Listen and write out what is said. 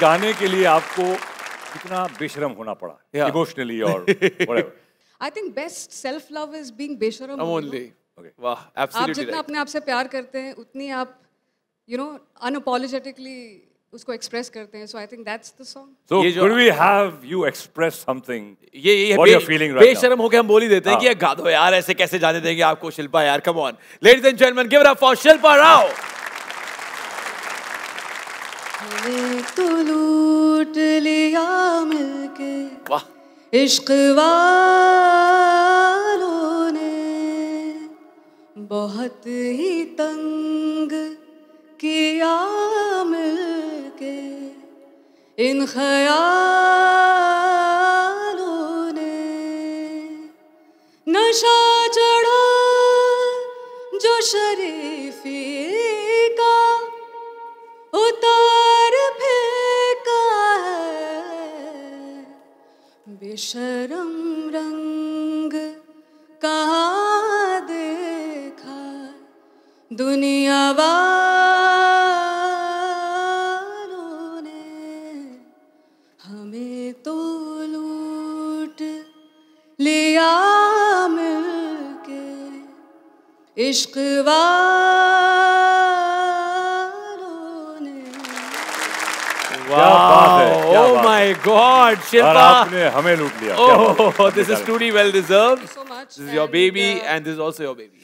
गाने के लिए आपको कितना बेशरम होना पड़ा, इमोशनली और whatever? I think best self love is being बेशरम. Only. Okay. वाह, absolutely आप जितना right. अपने आप से प्यार करते हैं उतनी आप unapologetically उसको express करते हैं. So I think that's the song. So could we have you express something? ये What you're feeling right now? बेशरम होके हम बोल ही देते हैं कि ये गा दो यार, ऐसे कैसे जाने देंगे आपको शिल्पा यार, come on. Ladies and gentlemen, give it up for Shilpa Rao. हमें तो लूट लिया मिलके वाह. इश्क वालों ने, बहुत ही तंग किया मिलके इन ख्यालों ने. नशा चढ़ा जो शरीफी का उतार फेंका है, बेशरम रंग कहाँ देखा दुनिया वालों ने. हमें तो लूट लिया मिलके इश्क वालों ने. Wow. Oh my God, Shilpa. आपने हमें लूट लिया. Oh, this is truly well deserved. Thank you so much. This is your baby and this is also your baby.